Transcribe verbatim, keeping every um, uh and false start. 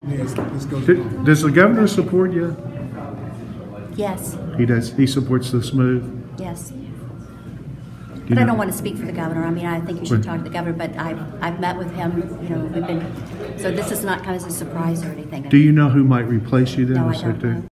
Yes, let's go. Did- Does the governor support you? Yes, He does. He supports the smooth. yes. Do But you I know- don't want to speak for the governor. I mean, I think you should talk to the governor, but I've, I've met with him, you know, we've been, so this is not kind of a surprise or anything. Do you know who might replace you then? No, I as don't secretary? know.